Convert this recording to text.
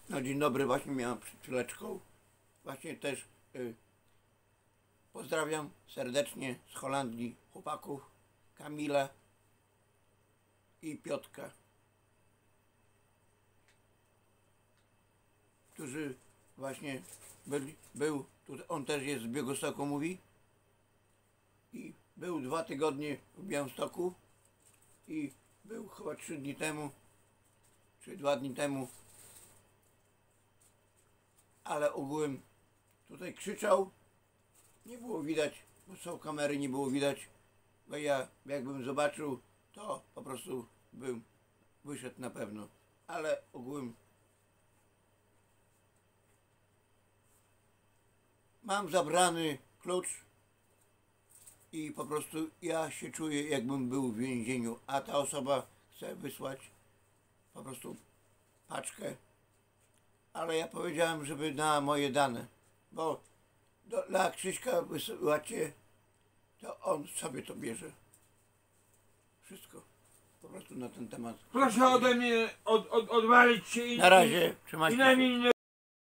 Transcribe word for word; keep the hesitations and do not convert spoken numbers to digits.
No dzień dobry, właśnie miałem przed chwileczką. Właśnie też y, pozdrawiam serdecznie z Holandii chłopaków Kamila i Piotrka, którzy właśnie byli, był, tutaj, on też jest z Białegostoku, mówi, i był dwa tygodnie w Białymstoku i był chyba trzy dni temu, czy dwa dni temu, ale ogółem tutaj krzyczał, nie było widać, bo są kamery, nie było widać, bo ja jakbym zobaczył, to po prostu bym wyszedł na pewno, ale ogółem mam zabrany klucz i po prostu ja się czuję, jakbym był w więzieniu, a ta osoba chce wysłać po prostu paczkę, ale ja powiedziałem, żeby na moje dane, bo do, dla Krzyśka wysyłacie, to on sobie to bierze. Wszystko. Po prostu na ten temat. Proszę ode mnie od, od, odwalić się i, Na razie, i, trzymajcie i na się. mnie nie